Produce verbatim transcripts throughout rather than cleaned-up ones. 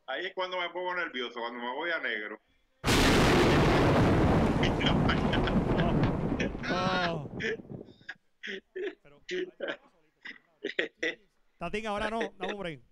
Ahí es cuando me pongo nervioso, cuando me voy a negro. Oh. Pero, Tatín, ahora no, dame un break.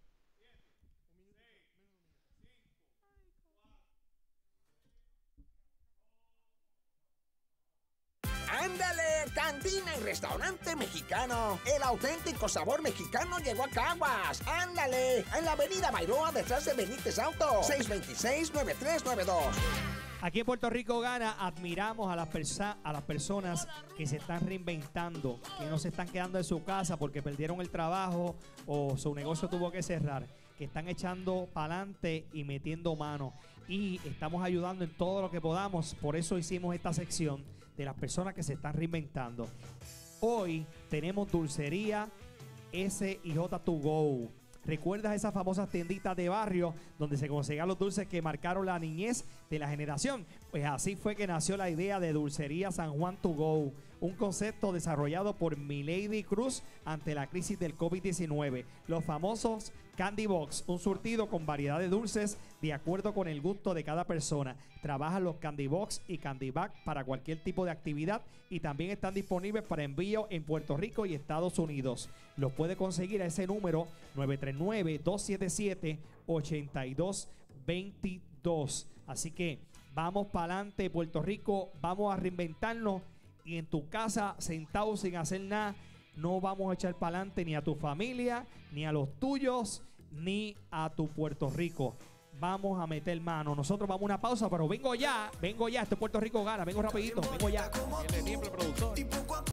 ¡Ándale! Cantina y restaurante mexicano. El auténtico sabor mexicano llegó a Caguas. ¡Ándale! En la avenida Bairoa, detrás de Benítez Auto. seis dos seis, nueve tres nueve dos. Aquí en Puerto Rico Gana admiramos a las, persa a las personas que se están reinventando, que no se están quedando en su casa porque perdieron el trabajo o su negocio tuvo que cerrar, que están echando para adelante y metiendo mano. Y estamos ayudando en todo lo que podamos. Por eso hicimos esta sección de las personas que se están reinventando. Hoy tenemos Dulcería S y J to Go. ¿Recuerdas esas famosas tienditas de barrio donde se conseguían los dulces que marcaron la niñez de la generación? Pues así fue que nació la idea de Dulcería San Juan to Go, un concepto desarrollado por Milady Cruz ante la crisis del COVID diecinueve. Los famosos Candy Box, un surtido con variedad de dulces de acuerdo con el gusto de cada persona. Trabajan los Candy Box y Candy Bag para cualquier tipo de actividad y también están disponibles para envío en Puerto Rico y Estados Unidos. Los puede conseguir a ese número nueve tres nueve, dos siete siete, ocho dos dos dos. Así que vamos para adelante, Puerto Rico, vamos a reinventarnos y en tu casa, sentado sin hacer nada, no vamos a echar para adelante ni a tu familia, ni a los tuyos, ni a tu Puerto Rico. Vamos a meter mano. Nosotros vamos a una pausa, pero vengo ya, vengo ya. Este Puerto Rico Gana, vengo rapidito, vengo ya. El productor.